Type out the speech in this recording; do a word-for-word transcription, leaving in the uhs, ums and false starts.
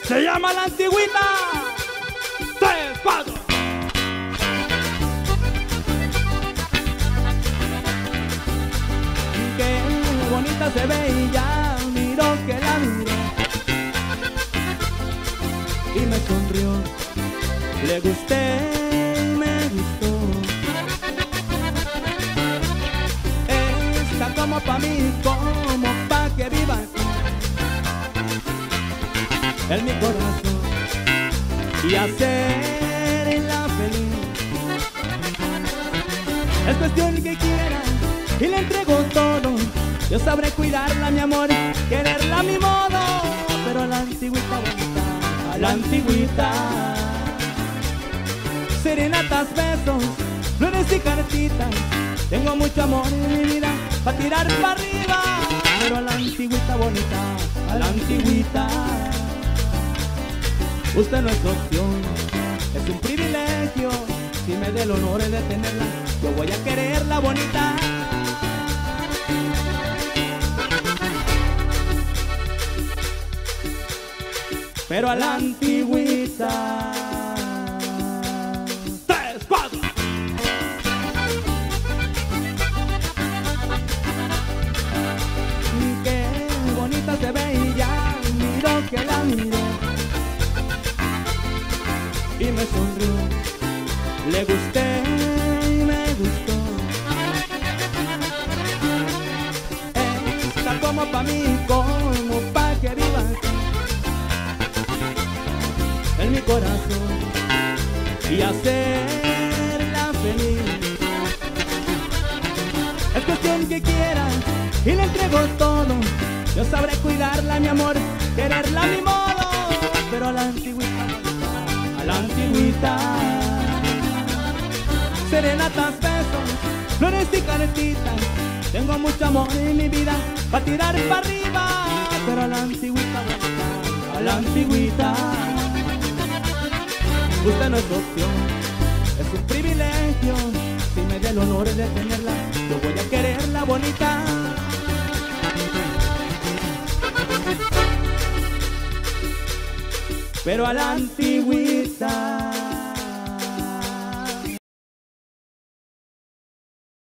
Se llama La Antigüita. Tres, cuatro. Qué bonita se veía, miró que la miré y me sonrió. Le gusté y me gustó. Está como pa' mí, como pa' que viva en mi corazón y hacerla feliz. Es cuestión que quiera y le entrego todo. Yo sabré cuidarla, mi amor, quererla a mi modo. Pero a la antigüita bonita, a la antigüita, serenatas, besos, flores y cartitas. Tengo mucho amor en mi vida pa' tirar para arriba. Pero a la antigüita bonita, a la antigüita, usted no es opción, es un privilegio. Si me da el honor de tenerla, yo voy a quererla bonita. Pero a la antigüita. Tres, cuatro. Qué bonita se veía, miró que la miré y me sonrió. Le gusté y me gustó. Está como pa' mí, como pa' que viva en mi corazón y hacerla feliz. Es cuestión que quiera y le entrego todo. Yo sabré cuidarla, mi amor, quererla a mi modo. Pero a la antigüita, a la antigüita, serenatas, besos, flores y cartitas. Tengo mucho amor en mi vida pa' tirar para arriba. Pero a la antigüita, a la antigüita, usted no es opción, es un privilegio. Si me da el honor de tenerla, yo voy a quererla bonita. Pero a la antigüita.